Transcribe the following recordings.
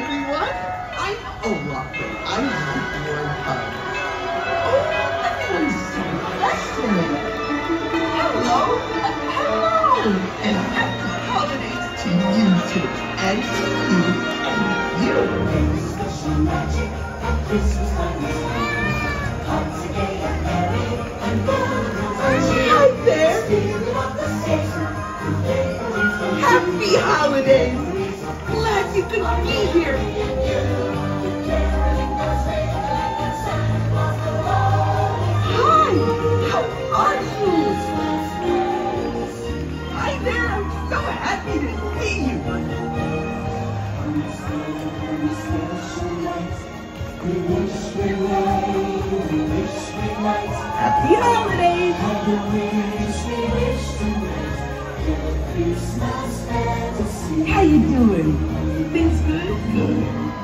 everyone. I'm Olaf. I want your hug. Oh, everyone's so festive. Hello. Hello. And happy holidays to you too. And to you. And you. Special magic at Christmas time is here. Come today and merry and Hi there. Happy holidays. Glad you could be here. Hi, how are you? Hi there, I'm so happy to see you. Happy holidays. How you doing? Things good? Good.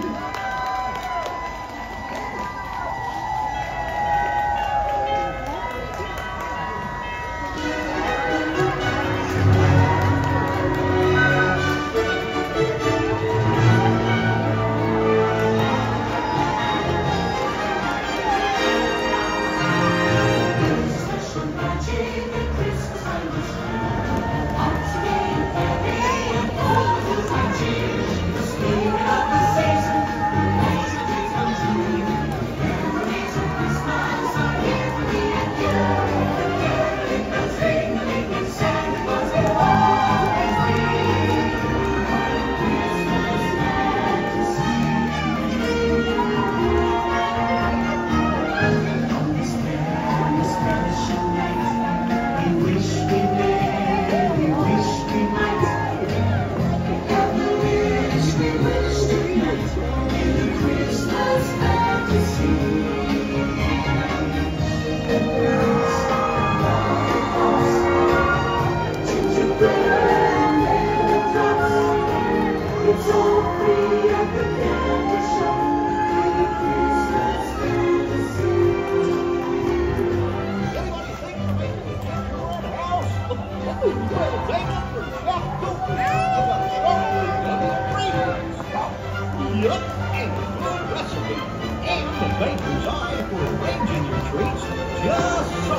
Yup, and a good recipe. And the baker's eye for arranging your treats just so.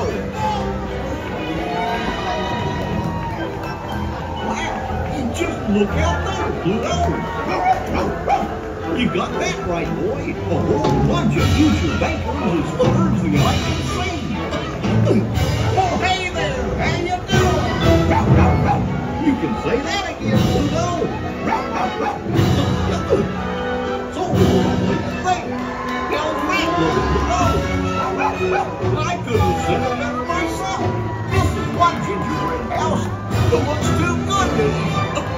Wow, just look out there, Pluto. You got that right, boy. A whole bunch of future bakers as far as the eye can see. Oh, hey there, how you doing? You can say that again, Pluto. So, what do you think? How's that looking, Pluto? I couldn't have said it better myself. This is one gingerbread house that looks too good to eat.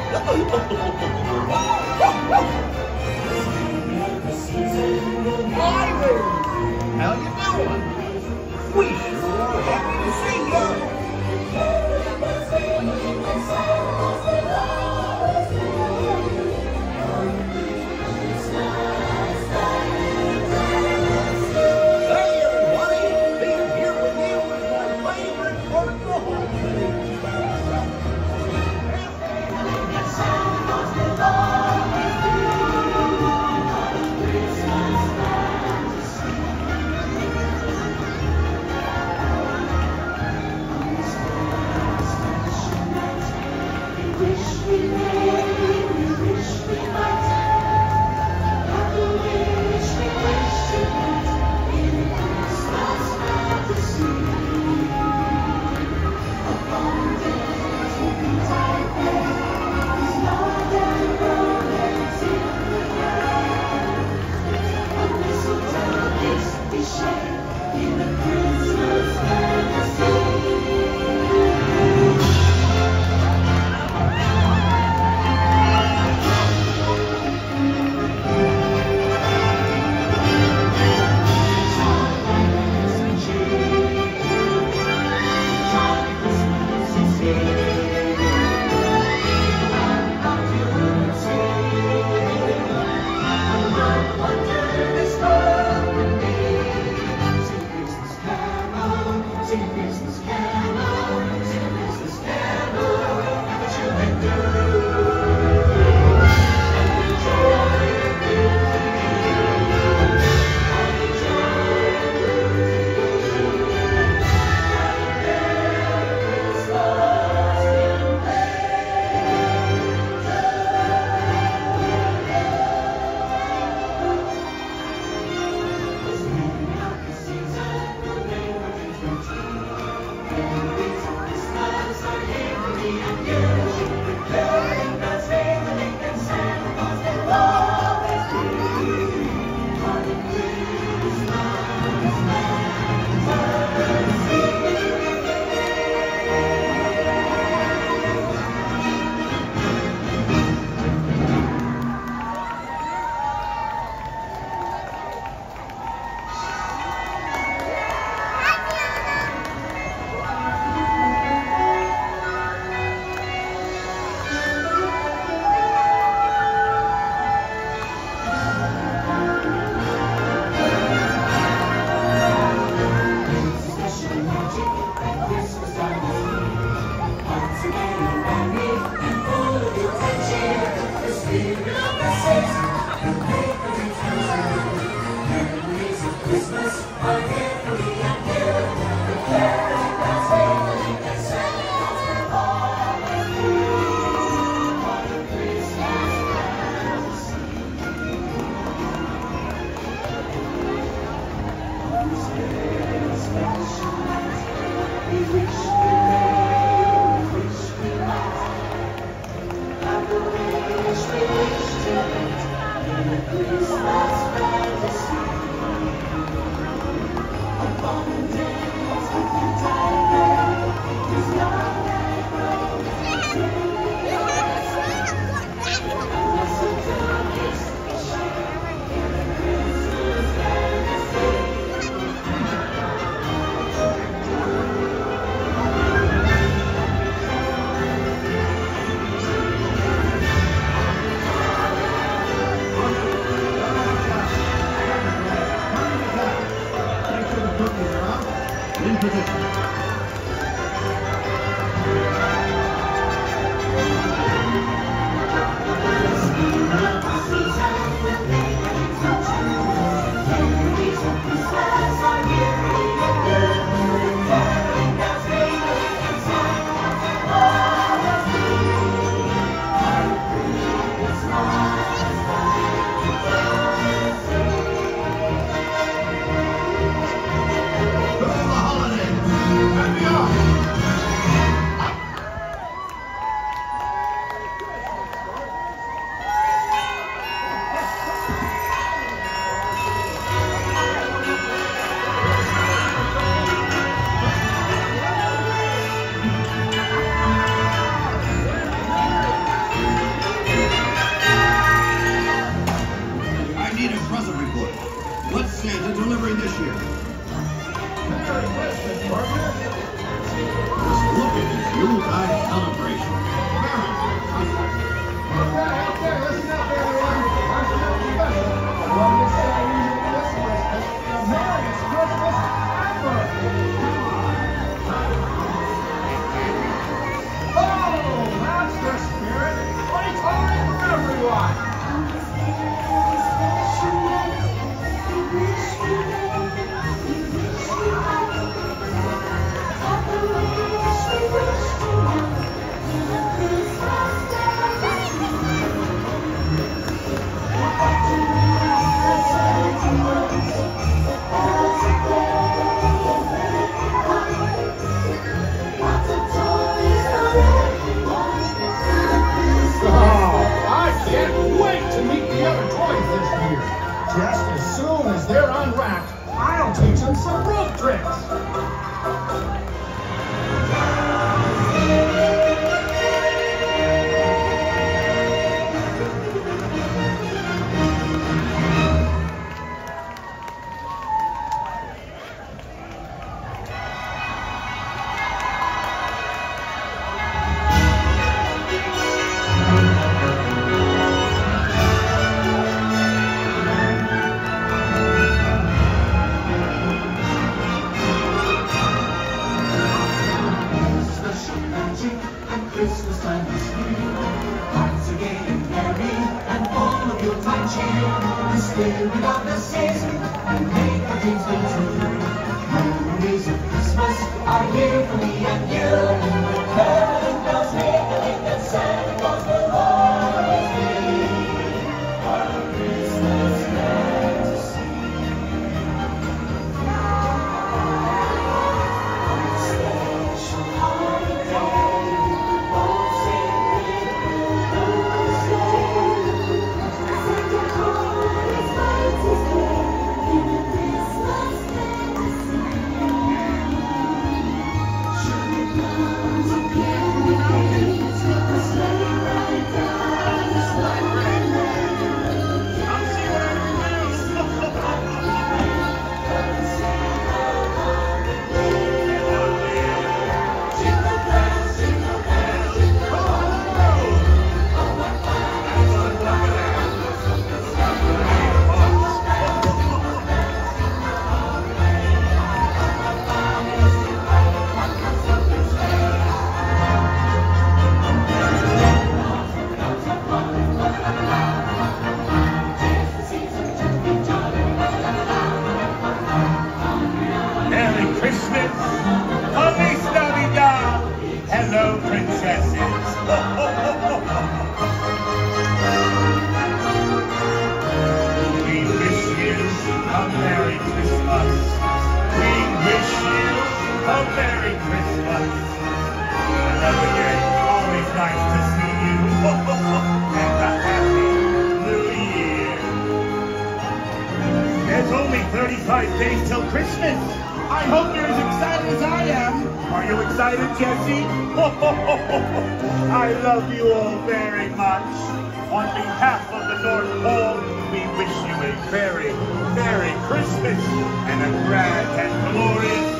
Hi there. How you doing? We sure are happy to see you. Hey everybody, being here with you is my favorite part of the holiday. need a present report. What's Santa delivering this year? Merry Christmas, partner. Just look at this Yuletide celebration. Merry Christmas. Okay, listen up, everyone. I'm feeling special. What do you say I use it this Christmas? The merriest Christmas ever. Oh, that's the spirit. Playtime for everyone. Just as soon as they're unwrapped, I'll teach them some rope tricks. Christmas time is here. Hearts are gay and merry, and all of your time cheer. The spirit of the season, and make our dreams come true. Memories of Christmas are here for me and you. Heaven bells ringing that Santa Claus will always be our Christmas fantasy. On a special holiday. Hello, princesses. We wish you a Merry Christmas. We wish you a Merry Christmas. Hello again. Always nice to see you. And a Happy New Year. There's only 35 days till Christmas. I hope you're as excited as I am. Are you excited, Jesse? I love you all very much. On behalf of the North Pole, we wish you a very Merry Christmas and a grand and glorious